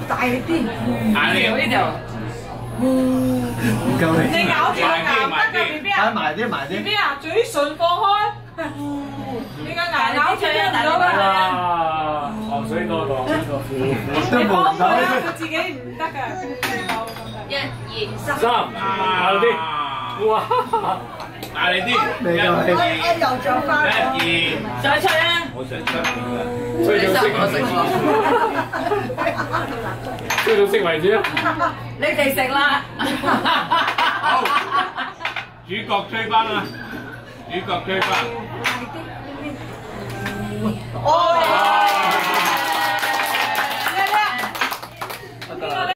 大力啲， 大力呢條。 唔夠你。 你咬住個牙得㗎 B B 啊埋啲埋 ，B 啲。 B 啊，嘴唇放開，你個牙咬住聽唔到㗎。 哇！糖水多過呢個苦。 都冇唔到。 佢自己唔得㗎， 1、2、3。 三，大力啲。哇！大力啲。 你個我又着翻。 1、2， 再吹啊！ 我成出邊㗎，吹到識為止啊！ 你哋食啦。 好，主角吹翻啦，主角吹翻。 哦。